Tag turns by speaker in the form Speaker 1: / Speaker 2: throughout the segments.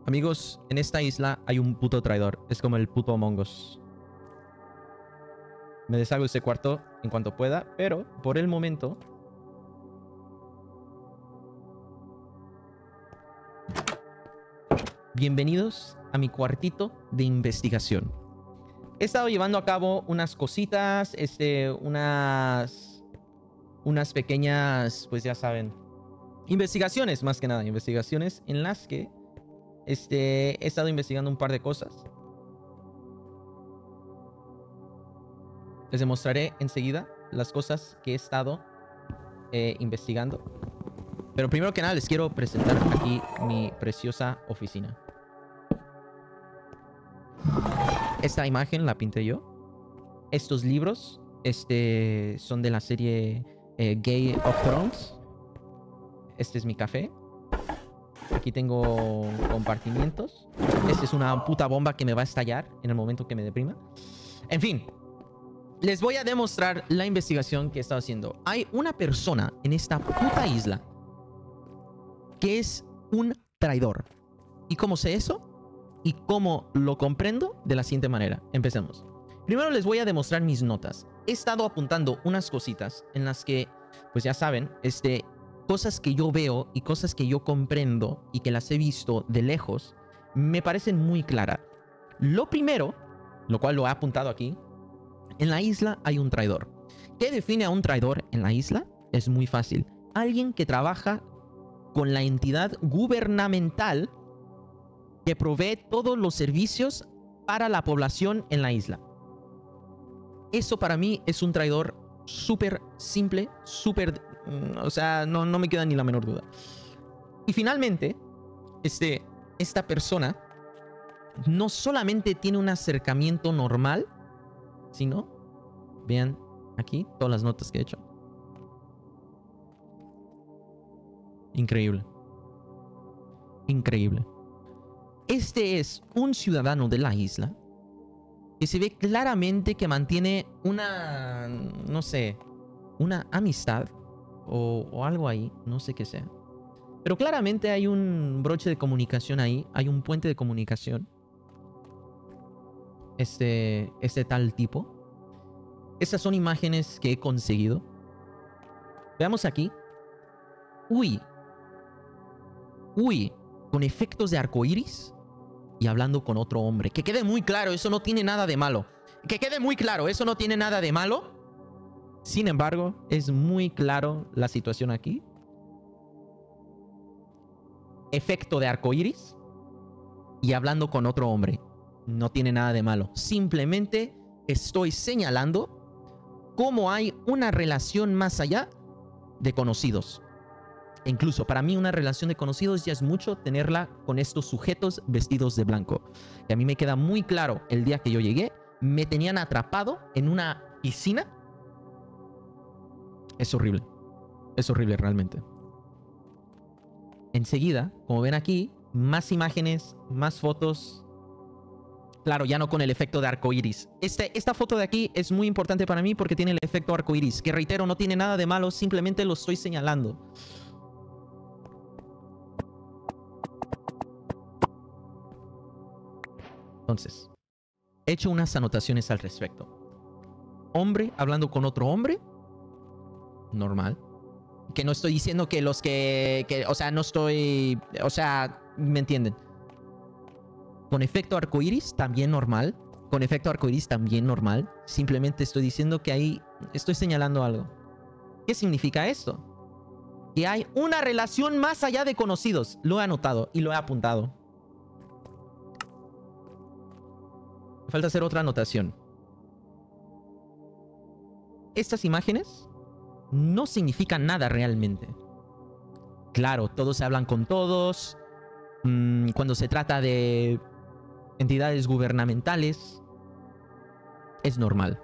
Speaker 1: Amigos, en esta isla hay un puto traidor. Es como el puto Among Us. Me deshago de ese cuarto en cuanto pueda, pero por el momento... Bienvenidos a mi cuartito de investigación. He estado llevando a cabo unas cositas, unas pequeñas, pues ya saben, investigaciones más que nada, investigaciones en las que he estado investigando un par de cosas. Les demostraré enseguida las cosas que he estado investigando. Pero primero que nada les quiero presentar aquí mi preciosa oficina. Esta imagen la pinté yo. Estos libros son de la serie Game of Thrones. Este es mi café. Aquí tengo compartimientos. Esta es una puta bomba que me va a estallar en el momento que me deprima. En fin. Les voy a demostrar la investigación que he estado haciendo. Hay una persona en esta puta isla que es un traidor. ¿Y cómo sé eso? ¿Y cómo lo comprendo? De la siguiente manera. Empecemos. Primero les voy a demostrar mis notas. He estado apuntando unas cositas en las que, pues ya saben, cosas que yo veo y cosas que yo comprendo y que las he visto de lejos, me parecen muy claras. Lo primero, lo cual lo he apuntado aquí, en la isla hay un traidor. ¿Qué define a un traidor en la isla? Es muy fácil. Alguien que trabaja con la entidad gubernamental que provee todos los servicios para la población en la isla. Eso para mí es un traidor súper simple, súper... O sea, no me queda ni la menor duda. Y finalmente, esta persona no solamente tiene un acercamiento normal, sino, vean aquí todas las notas que he hecho. Increíble. Increíble. Este es un ciudadano de la isla que se ve claramente que mantiene una, no sé, una amistad o algo ahí, no sé qué sea. Pero claramente hay un broche de comunicación ahí, hay un puente de comunicación. Este tal tipo. Estas son imágenes que he conseguido. Veamos aquí. Uy, con efectos de arcoíris y hablando con otro hombre. Que quede muy claro, eso no tiene nada de malo. Que quede muy claro, eso no tiene nada de malo. Sin embargo, es muy claro la situación aquí. Efecto de arcoíris y hablando con otro hombre. No tiene nada de malo. Simplemente estoy señalando cómo hay una relación más allá de conocidos. Incluso para mí una relación de conocidos ya es mucho tenerla con estos sujetos vestidos de blanco. Y a mí me queda muy claro, el día que yo llegué, me tenían atrapado en una piscina. Es horrible realmente. Enseguida, como ven aquí, más imágenes, más fotos. Claro, ya no con el efecto de arcoíris. Esta foto de aquí es muy importante para mí porque tiene el efecto arcoíris, que reitero, no tiene nada de malo, simplemente lo estoy señalando. Entonces, he hecho unas anotaciones al respecto. Hombre hablando con otro hombre. Normal. Que no estoy diciendo que los o sea, no estoy... O sea, ¿me entienden? Con efecto arcoíris, también normal. Con efecto arcoíris, también normal. Simplemente estoy diciendo que ahí estoy señalando algo. ¿Qué significa esto? Que hay una relación más allá de conocidos. Lo he anotado y lo he apuntado. Me falta hacer otra anotación. Estas imágenes no significan nada realmente. Claro, todos se hablan con todos. Cuando se trata de entidades gubernamentales, es normal.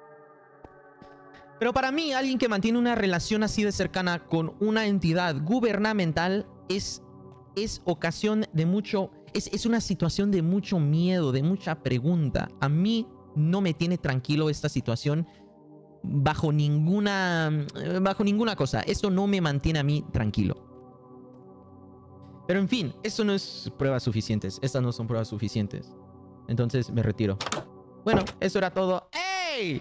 Speaker 1: Pero para mí, alguien que mantiene una relación así de cercana con una entidad gubernamental es ocasión de mucho... Es una situación de mucho miedo, de mucha pregunta. A mí no me tiene tranquilo esta situación bajo ninguna cosa. Esto no me mantiene a mí tranquilo. Pero en fin, eso no es pruebas suficientes. Estas no son pruebas suficientes. Entonces me retiro. Bueno, eso era todo. ¡Ey!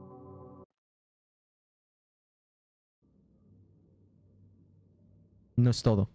Speaker 1: No es todo.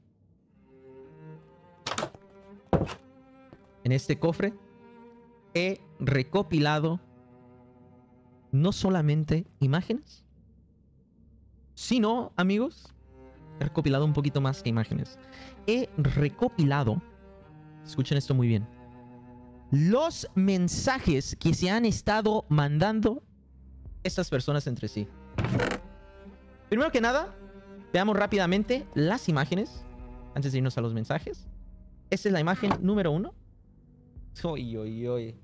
Speaker 1: En este cofre he recopilado no solamente imágenes, sino, amigos, he recopilado un poquito más que imágenes. He recopilado, escuchen esto muy bien, los mensajes que se han estado mandando estas personas entre sí. Primero que nada, veamos rápidamente las imágenes antes de irnos a los mensajes. Esta es la imagen número 1. Uy, uy, uy.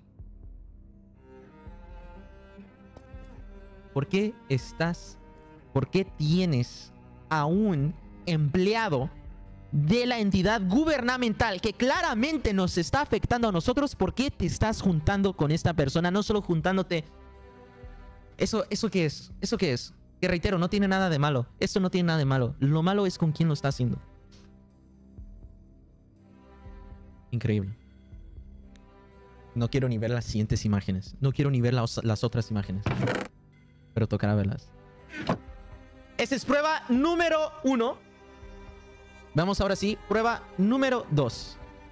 Speaker 1: ¿Por qué tienes a un empleado de la entidad gubernamental que claramente nos está afectando a nosotros? ¿Por qué te estás juntando con esta persona? No solo juntándote. ¿Eso qué es? ¿Eso qué es? Que reitero, no tiene nada de malo. Esto no tiene nada de malo. Lo malo es con quién lo está haciendo. Increíble. No quiero ni ver las siguientes imágenes. No quiero ni ver las otras imágenes. Pero tocará verlas. Esa es prueba número 1. Vamos ahora sí, prueba número 2.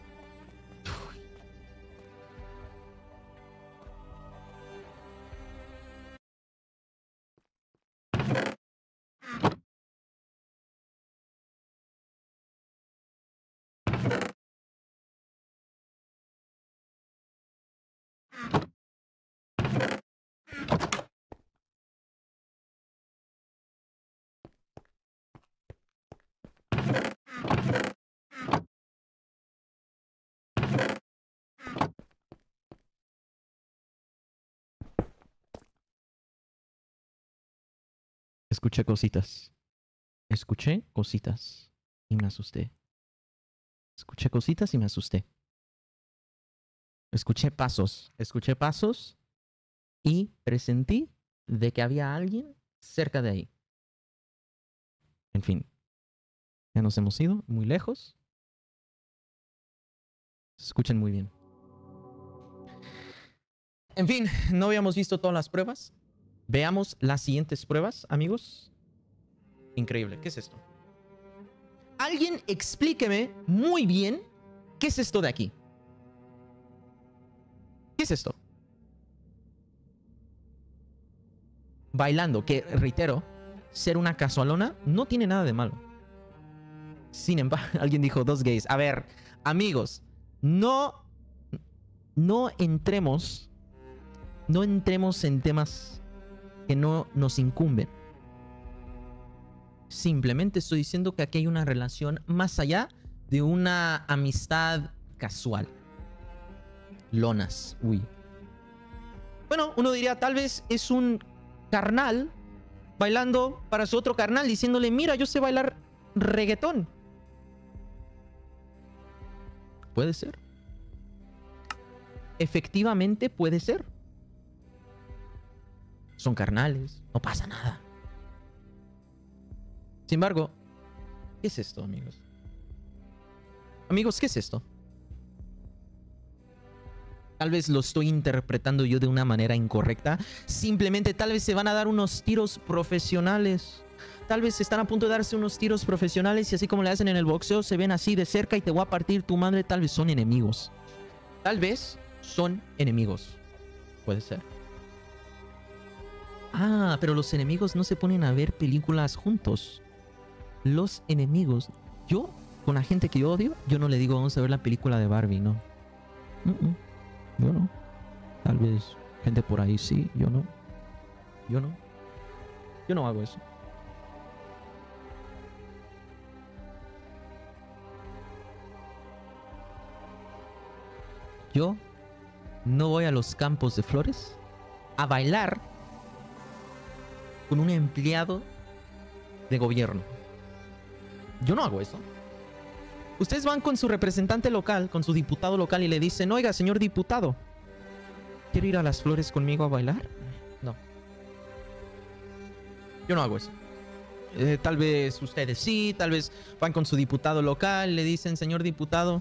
Speaker 1: Escuché cositas. Escuché cositas y me asusté. Escuché cositas y me asusté. Escuché pasos y presentí de que había alguien cerca de ahí. En fin, ya nos hemos ido muy lejos. Se escuchan muy bien. En fin, no habíamos visto todas las pruebas. Veamos las siguientes pruebas, amigos. Increíble. ¿Qué es esto? Alguien explíqueme muy bien qué es esto de aquí. ¿Qué es esto? Bailando, que reitero, ser una casualona no tiene nada de malo. Sin embargo, alguien dijo 2 gays. A ver, amigos, no entremos en temas que no nos incumben. Simplemente estoy diciendo que aquí hay una relación más allá de una amistad casual. Lonas, uy. Bueno, uno diría, tal vez es un carnal bailando para su otro carnal, diciéndole, mira, yo sé bailar reggaetón. Puede ser. Efectivamente puede ser. Son carnales, no pasa nada. Sin embargo, ¿qué es esto, amigos? Amigos, ¿qué es esto? Tal vez lo estoy interpretando yo de una manera incorrecta. Simplemente tal vez se van a dar unos tiros profesionales. Tal vez están a punto de darse unos tiros profesionales y así como le hacen en el boxeo, se ven así de cerca y te voy a partir tu madre. Tal vez son enemigos. Tal vez son enemigos. Puede ser. Ah, pero los enemigos no se ponen a ver películas juntos. Los enemigos. Yo, con la gente que yo odio, yo no le digo vamos a ver la película de Barbie, no. Yo no. Tal vez gente por ahí sí, yo no. Yo no. Yo no hago eso. Yo no voy a los campos de flores a bailar con un empleado de gobierno. Yo no hago eso. Ustedes van con su representante local, con su diputado local y le dicen, oiga, señor diputado, ¿quiere ir a las flores conmigo a bailar? No. Yo no hago eso. Tal vez ustedes sí, tal vez van con su diputado local, le dicen, señor diputado.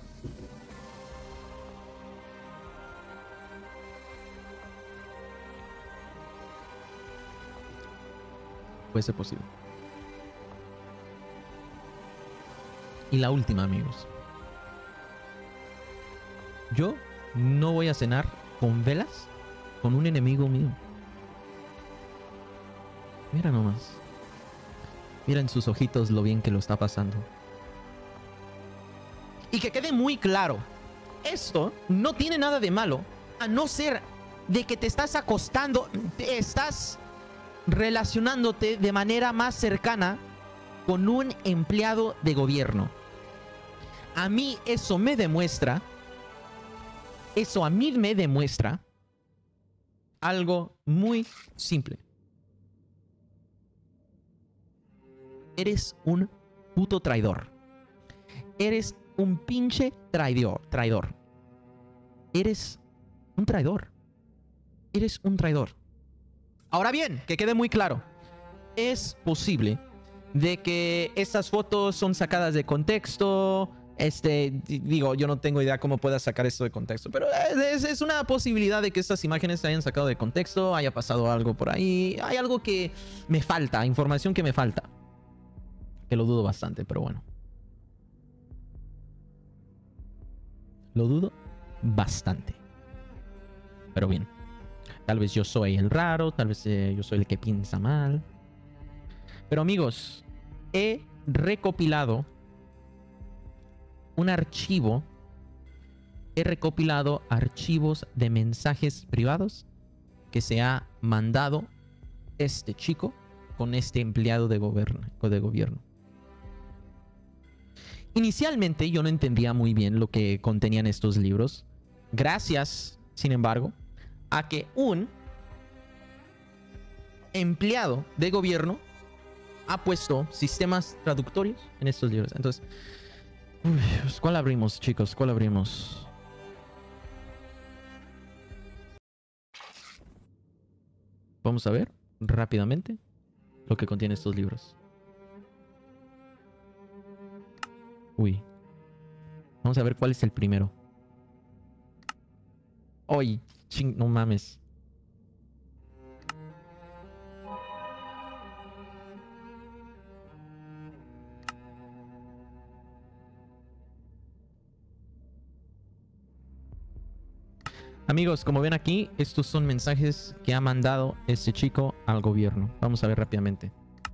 Speaker 1: Puede ser posible. Y la última, amigos. Yo no voy a cenar con velas con un enemigo mío. Mira nomás. Mira en sus ojitos lo bien que lo está pasando. Y que quede muy claro, esto no tiene nada de malo, a no ser de que te estás acostando, te estás relacionándote de manera más cercana con un empleado de gobierno. A mí eso me demuestra, algo muy simple. Eres un puto traidor. Eres un pinche traidor. Eres un traidor. Eres un traidor. Ahora bien, que quede muy claro. Es posible de que estas fotos son sacadas de contexto. Digo, yo no tengo idea cómo puedas sacar esto de contexto, pero es una posibilidad de que estas imágenes se hayan sacado de contexto, haya pasado algo por ahí. Hay algo que me falta, información que me falta. Que lo dudo bastante, pero bueno. Lo dudo bastante. Pero bien. Tal vez yo soy el raro, tal vez yo soy el que piensa mal. Pero amigos, he recopilado un archivo. He recopilado archivos de mensajes privados que se ha mandado este chico con este empleado de gobierno. Inicialmente yo no entendía muy bien lo que contenían estos libros. Gracias, sin embargo, a que un empleado de gobierno ha puesto sistemas traductorios en estos libros. Entonces, ¿cuál abrimos, chicos? ¿Cuál abrimos? Vamos a ver rápidamente lo que contiene estos libros. Uy. Vamos a ver cuál es el primero. ¡Ay! No mames. Amigos, como ven aquí, estos son mensajes que ha mandado este chico al gobierno. Vamos a ver rápidamente.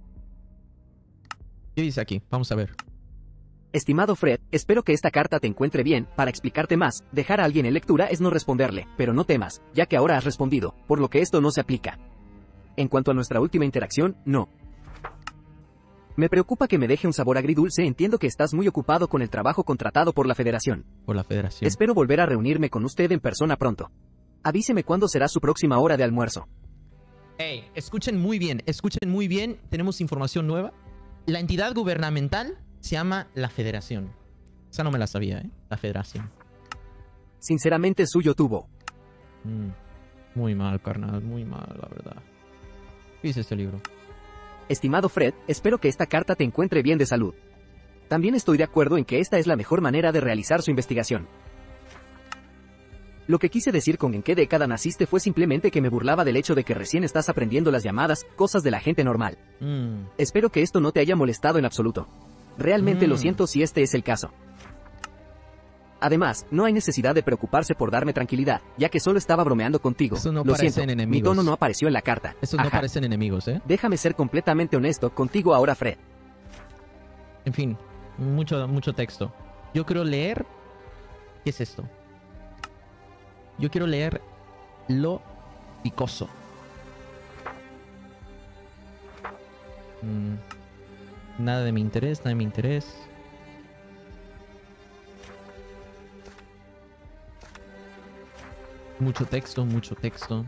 Speaker 1: ¿Qué dice aquí? Vamos a ver.
Speaker 2: Estimado Fred, espero que esta carta te encuentre bien. Para explicarte más, dejar a alguien en lectura es no responderle, pero no temas, ya que ahora has respondido, por lo que esto no se aplica. En cuanto a nuestra última interacción, no. Me preocupa que me deje un sabor agridulce. Entiendo que estás muy ocupado con el trabajo contratado por la Federación. Espero volver a reunirme con usted en persona pronto. Avíseme cuándo será su próxima hora de almuerzo.
Speaker 1: Hey, escuchen muy bien, tenemos información nueva. La entidad gubernamental se llama la Federación. Esa no me la sabía, la Federación.
Speaker 2: Sinceramente suyo tuvo.
Speaker 1: Muy mal, carnal, muy mal, la verdad. ¿Qué dice este libro?
Speaker 2: Estimado Fred, espero que esta carta te encuentre bien de salud. También estoy de acuerdo en que esta es la mejor manera de realizar su investigación. Lo que quise decir con en qué década naciste fue simplemente que me burlaba del hecho de que recién estás aprendiendo las llamadas cosas de la gente normal. Espero que esto no te haya molestado en absoluto. Realmente lo siento si este es el caso. Además, no hay necesidad de preocuparse por darme tranquilidad, ya que solo estaba bromeando contigo.
Speaker 1: Eso no
Speaker 2: lo
Speaker 1: parecen
Speaker 2: siento,
Speaker 1: enemigos.
Speaker 2: Mi tono no apareció en la carta.
Speaker 1: Esos no parecen enemigos,
Speaker 2: Déjame ser completamente honesto contigo ahora, Fred.
Speaker 1: En fin, mucho texto. Yo quiero leer... ¿Qué es esto? Yo quiero leer lo picoso. Nada de mi interés, nada de mi interés. Mucho texto, mucho texto.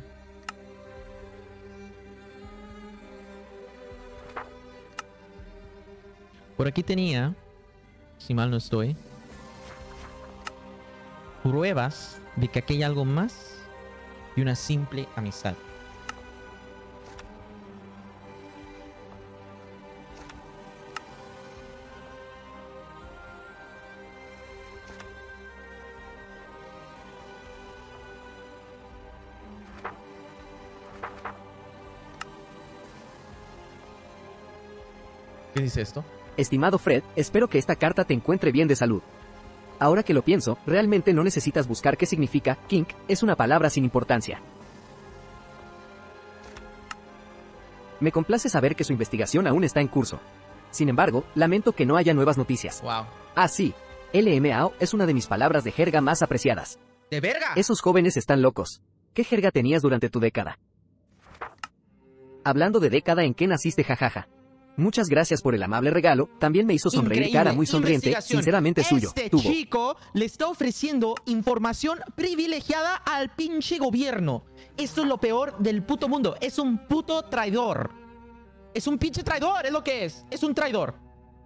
Speaker 1: Por aquí tenía, si mal no estoy, pruebas de que aquí hay algo más que una simple amistad. ¿Qué dice esto?
Speaker 2: Estimado Fred, espero que esta carta te encuentre bien de salud. Ahora que lo pienso, realmente no necesitas buscar qué significa kink, es una palabra sin importancia. Me complace saber que su investigación aún está en curso. Sin embargo, lamento que no haya nuevas noticias.
Speaker 1: Wow.
Speaker 2: Ah, sí. LMAO es una de mis palabras de jerga más apreciadas.
Speaker 1: ¡De verga!
Speaker 2: Esos jóvenes están locos. ¿Qué jerga tenías durante tu década? Hablando de década en que naciste, jajaja. Muchas gracias por el amable regalo, también me hizo sonreír.
Speaker 1: Increíble.
Speaker 2: Cara muy sonriente,
Speaker 1: Investigación.
Speaker 2: sinceramente suyo.
Speaker 1: Este
Speaker 2: Tuvo.
Speaker 1: chico le está ofreciendo información privilegiada al pinche gobierno. Esto es lo peor del puto mundo. Es un puto traidor. Es un pinche traidor, es lo que es. Es un traidor.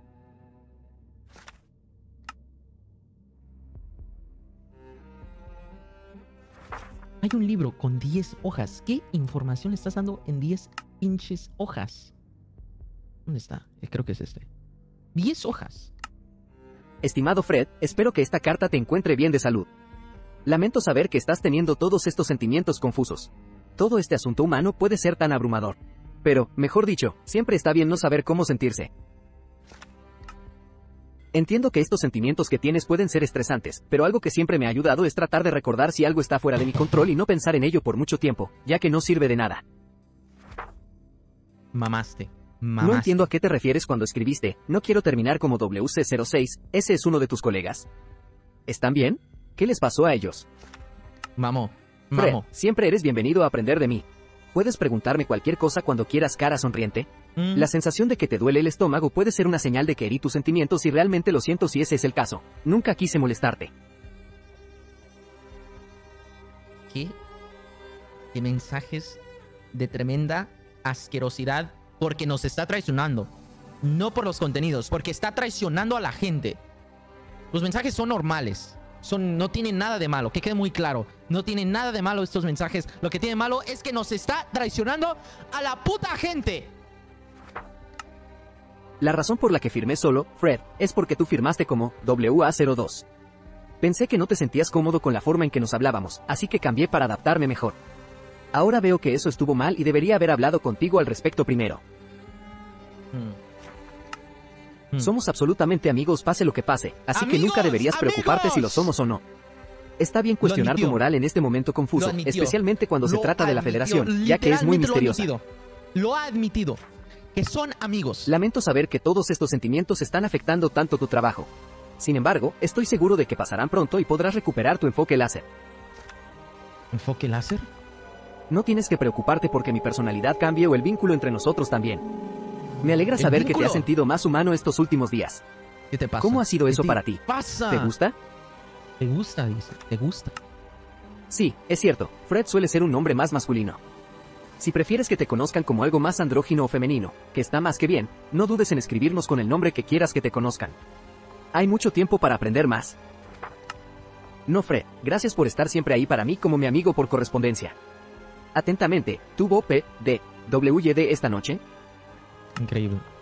Speaker 1: Hay un libro con 10 hojas. ¿Qué información le estás dando en 10 pinches hojas? ¿Dónde está? Creo que es este. 10 hojas.
Speaker 2: Estimado Fred, espero que esta carta te encuentre bien de salud. Lamento saber que estás teniendo todos estos sentimientos confusos. Todo este asunto humano puede ser tan abrumador. Pero, mejor dicho, siempre está bien no saber cómo sentirse. Entiendo que estos sentimientos que tienes pueden ser estresantes, pero algo que siempre me ha ayudado es tratar de recordar si algo está fuera de mi control y no pensar en ello por mucho tiempo, ya que no sirve de nada.
Speaker 1: Mamaste.
Speaker 2: No entiendo a qué te refieres cuando escribiste, no quiero terminar como WC06, ese es uno de tus colegas. ¿Están bien? ¿Qué les pasó a ellos?
Speaker 1: Mamo.
Speaker 2: Fred,
Speaker 1: Mamo.
Speaker 2: siempre eres bienvenido a aprender de mí. ¿Puedes preguntarme cualquier cosa cuando quieras, cara sonriente? La sensación de que te duele el estómago puede ser una señal de que herí tus sentimientos y realmente lo siento si ese es el caso. Nunca quise molestarte.
Speaker 1: ¿Qué? ¿Qué mensajes de tremenda asquerosidad? Porque nos está traicionando. No por los contenidos, porque está traicionando a la gente. Los mensajes son normales. No tienen nada de malo, que quede muy claro. No tienen nada de malo estos mensajes. Lo que tiene malo es que nos está traicionando a la puta gente.
Speaker 2: La razón por la que firmé solo, Fred, es porque tú firmaste como WA02. Pensé que no te sentías cómodo con la forma en que nos hablábamos, así que cambié para adaptarme mejor. Ahora veo que eso estuvo mal y debería haber hablado contigo al respecto primero. Somos absolutamente amigos pase lo que pase, así que nunca deberías preocuparte si lo somos o no. Está bien cuestionar tu moral en este momento confuso, especialmente cuando se trata de la Federación, ya que es muy misteriosa.
Speaker 1: Lo ha admitido, que son amigos.
Speaker 2: Lamento saber que todos estos sentimientos están afectando tanto tu trabajo. Sin embargo, estoy seguro de que pasarán pronto y podrás recuperar tu enfoque láser.
Speaker 1: ¿Enfoque láser?
Speaker 2: No tienes que preocuparte porque mi personalidad cambie o el vínculo entre nosotros también. Me alegra saber que te has sentido más humano estos últimos días.
Speaker 1: ¿Qué te pasa?
Speaker 2: ¿Cómo ha sido eso para ti?
Speaker 1: Pasa.
Speaker 2: ¿Te gusta?
Speaker 1: Te gusta, dice. Te gusta.
Speaker 2: Sí, es cierto. Fred suele ser un hombre más masculino. Si prefieres que te conozcan como algo más andrógino o femenino, que está más que bien, no dudes en escribirnos con el nombre que quieras que te conozcan. Hay mucho tiempo para aprender más. No, Fred, gracias por estar siempre ahí para mí como mi amigo por correspondencia. Atentamente, ¿tuvo P. D. W. D. esta noche?
Speaker 1: Increíble.